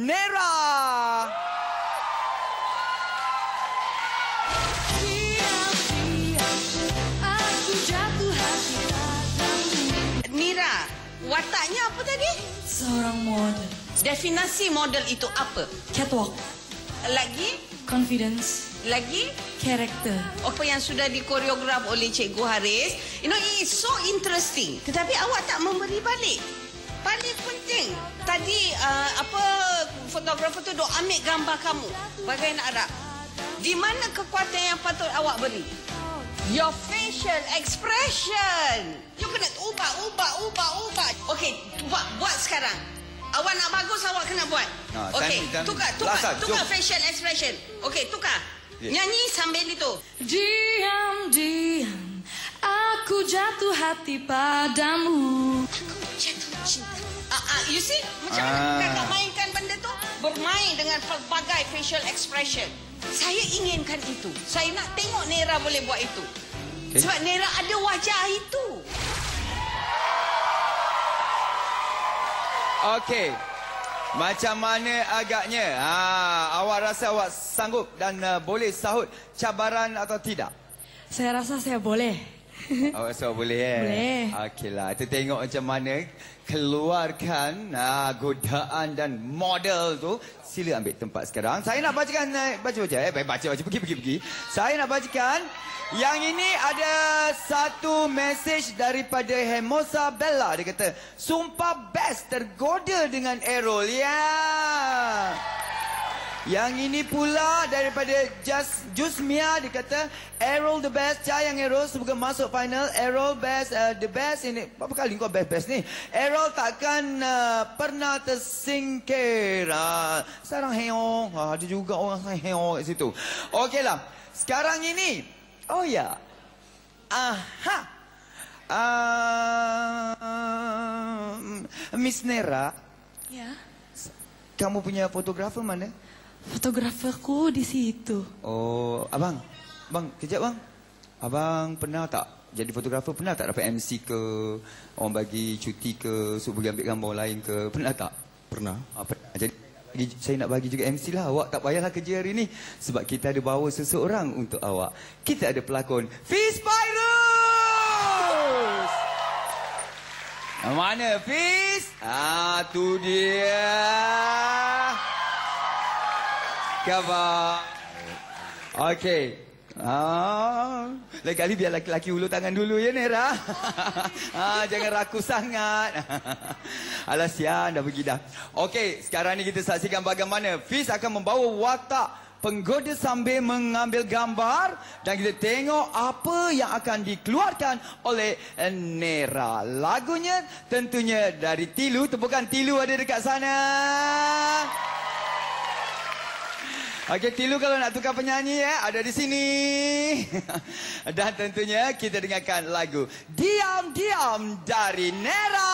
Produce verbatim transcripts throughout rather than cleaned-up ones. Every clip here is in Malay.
Nera. Nera, wataknya apa tadi? Seorang model. Definisi model itu apa? Catwalk. Lagi? Confidence. Lagi? Karakter. Apa yang sudah dikoreograf oleh Cikgu Haris. You know, it is so interesting. Tetapi awak tak memberi balik. Paling penting. Tadi, uh, apa, fotografer tu dok ambil gambar kamu. Bagai nak harap. Di mana kekuatan yang patut awak beri? Your facial expression. You kena ubah, ubah, ubah, ubah. Okey, buat, buat sekarang. Awak nak bagus, awak kena buat. Ha, Okey, dan- dan tukar, tukar, lasak, tukar jom. facial expression. Okey, tukar. Yeah. Nyanyi sambil itu. Diam, diam, aku jatuh hati padamu. Aku jatuh cinta. Ah, ah, you see? Macam Ah. mana kakak mainkan benda tu? Bermain dengan pelbagai facial expression. Saya inginkan itu. Saya nak tengok Nera boleh buat itu. Okay. Sebab Nera ada wajah itu. Okey. Macam mana agaknya? Ha, awak rasa awak sanggup dan uh, boleh sahut cabaran atau tidak? Saya rasa saya boleh. Awak rasa boleh eh? Boleh. Okeylah, kita tengok macam mana keluarkan uh, godaan dan model tu. Sila ambil tempat sekarang. Saya nak bacakan, uh, baca-baca eh. Baik, baca-baca, pergi-pergi. Saya nak bacakan. Yang ini ada satu mesej daripada Hermosa Bella. Dia kata, sumpah best, tergoda dengan Errol. Ya. Yeah. Yang ini pula daripada Just Jusmia. Dia kata, Errol the best, Cayang Errol. Semoga masuk final. Errol best, uh, the best ini. Berapa kali kau best-best ni? Errol takkan uh, pernah tersingkir. Uh, sarang heong. Uh, ada juga orang heong kat situ. Okeylah. Sekarang ini. Oh ya. Aha. Uh, Miss Nera. Ya. Kamu punya fotografer mana? Fotograferku di situ. Oh, abang. Abang, kejap bang. Abang pernah tak jadi fotografer? Pernah tak dapat M C ke? Orang bagi cuti ke? Suruh pergi ambil gambar lain ke? Pernah tak? Pernah. Ah, pernah. Jadi saya nak bagi juga M C lah. Awak tak payahlah kerja hari ni. Sebab kita ada bawa seseorang untuk awak. Kita ada pelakon Fiz Fairuz. Mana Fiz? Ah, tu dia. Khabar. Okey. Ah, lain kali biar laki-laki ulu tangan dulu ya Nera. Ah, jangan rakus sangat. Alah sian dah pergi dah. Okey, sekarang ni kita saksikan bagaimana Fiz akan membawa watak penggoda sambil mengambil gambar dan kita tengok apa yang akan dikeluarkan oleh Nera. Lagunya tentunya dari Tilu. Tepukan Tilu ada dekat sana. Okey, Tilu kalau nak tukar penyanyi ya, ada di sini. Dan tentunya kita dengarkan lagu Diam-Diam dari Nera.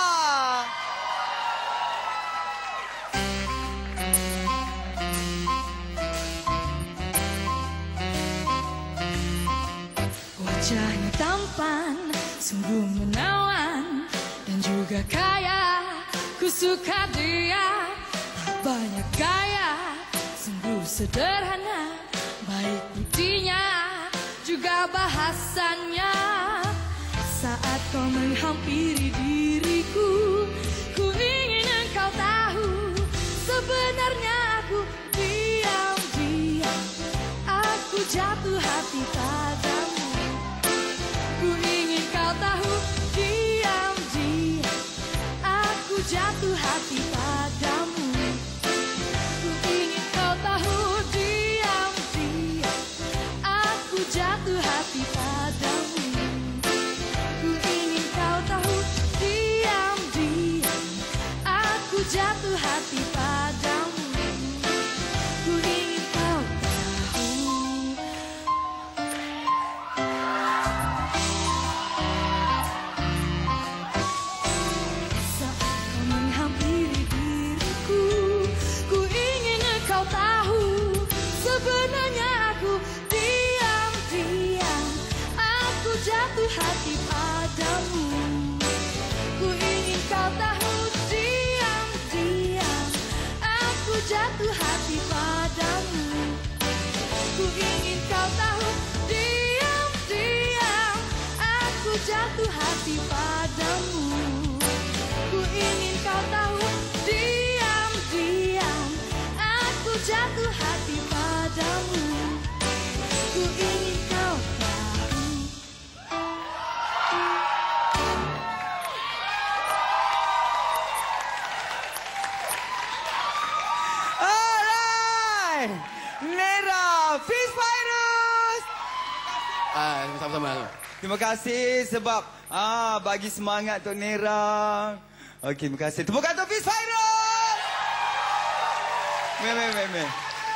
Wajahnya tampan, sungguh menawan dan juga kaya. Ku suka dia, tak banyak gaya, sungguh sederhana, baik budinya, juga bahasannya. Saat kau menghampiri diriku, ku ingin engkau tahu, sebenarnya aku diam-diam, aku jatuh hati padamu. Ku ingin kau tahu, diam-diam, aku jatuh hati padamu. Jatuh hati padamu. Ku ingin kau tahu, diam-diam, aku jatuh hati padamu. Ku ingin kau tahu. Saat kau menghampiri diriku, jatuh hati padamu. Ku ingin kau tahu, diam, diam, aku jatuh hati padamu. Ku ingin kau tahu, diam, diam, aku jatuh hati padamu. Ku ingin kau tahu. Alright, Nera Fish Virus. Ah, sama-sama. Terima kasih sebab ah bagi semangat untuk Nera. Okey, terima kasih. Tepukan untuk Fish Virus. Meh, meh, meh, meh.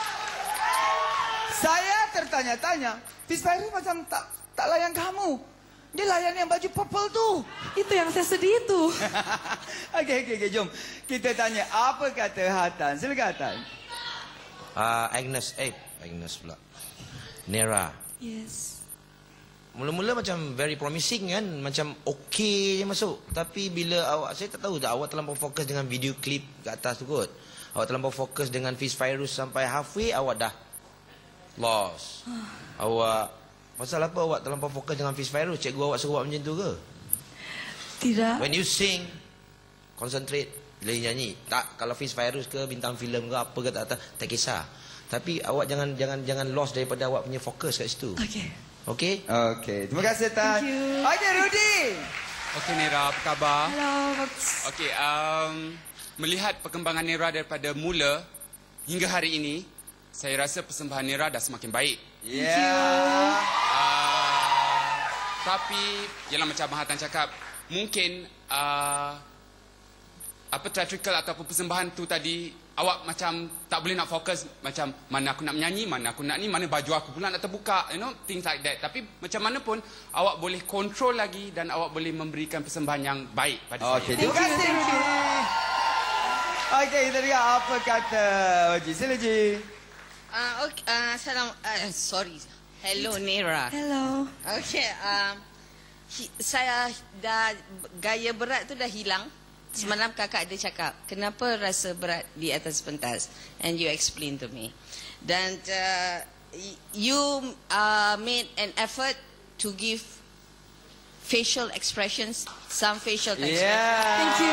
Saya tertanya-tanya, Fish Virus macam tak tak layan kamu. Dia layan yang baju purple tu. Itu yang saya sedih itu. Okey, okey, okey, jom. Kita tanya apa kata Hatan. Silakan Hatan. Uh, Agnes, eh, Agnes pula. Nera. Yes. Mula-mula macam very promising kan, macam okey je masuk. Tapi bila awak, saya tak tahu tak, awak terlampau fokus dengan video klip kat atas tu kot. Awak terlampau fokus dengan Fish Virus sampai halfway, awak dah lost. Awak, pasal apa awak terlampau fokus dengan Fish Virus? Cikgu awak suruh buat macam tu ke? Tidak. When you sing, concentrate. Bila you nyanyi, tak, kalau Fish Virus ke, bintang filem ke, apa ke, tak, tak, tak kisah. Tapi awak jangan jangan jangan lost daripada awak punya fokus kat situ. Okey. Okey? Okey, terima kasih Tan. Thank you. Okey, Rudy. Okey Nera, apa khabar? Hello, bagus. Okey, um, melihat perkembangan Nera daripada mula hingga hari ini, saya rasa persembahan Nera dah semakin baik. Ya. Yeah. Uh, tapi, ialah macam Abang Hatan cakap, mungkin uh, apa theatrical ataupun persembahan tu tadi, awak macam tak boleh nak fokus macam mana aku nak menyanyi, mana aku nak ni, mana baju aku pula nak terbuka, you know, things like that. Tapi macam mana pun awak boleh kontrol lagi dan awak boleh memberikan persembahan yang baik pada Okey, saya. terima kasih Rudy. Okey, kita dengar apa kata Oji. Sila Ji. Uh, okay, uh, salam, uh, sorry. Hello, Nera. Hello. Okay, um, hi- saya dah, gaya berat tu dah hilang. Semalam kakak ada cakap, kenapa rasa berat di atas pentas? And you explain to me. Dan uh, y- you uh, made an effort to give facial expressions, some facial expressions. Yeah. Thank you.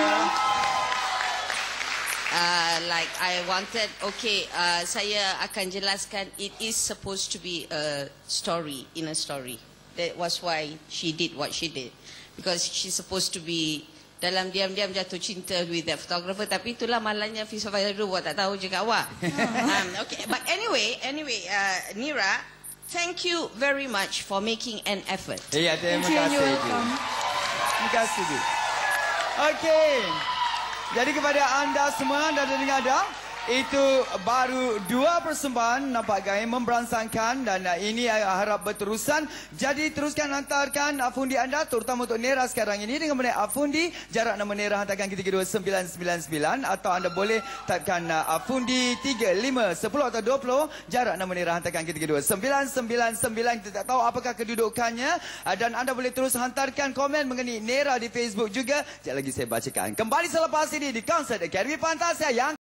Uh, like I wanted, okay, uh, saya akan jelaskan, it is supposed to be a story, in a story. That was why she did what she did. Because she's supposed to be dalam diam-diam jatuh cinta with that photographer. Tapi itulah malangnya Fish Virus buat tak tahu juga awak. um, okay, but anyway, anyway, uh, Nera, thank you very much for making an effort. Ya, terima Thank you, kasih you're Ji. welcome. Terima kasih Ji. Okey. Jadi kepada anda semua, anda dah dengar dah? Itu baru dua persembahan nampak gaya memberansangkan dan uh, ini uh, harap berterusan. Jadi teruskan hantarkan uh, fundi anda terutama untuk Nera sekarang ini dengan menaik uh, fundi jarak nama Nera hantarkan ke tiga dua sembilan sembilan sembilan atau anda boleh typekan uh, fundi tiga lima sepuluh atau dua puluh jarak nama Nera hantarkan ke tiga dua sembilan sembilan sembilan. Kita tak tahu apakah kedudukannya uh, dan anda boleh terus hantarkan komen mengenai Nera di Facebook juga. Sekejap lagi saya bacakan. Kembali selepas ini di konsert Akademi Pantas yang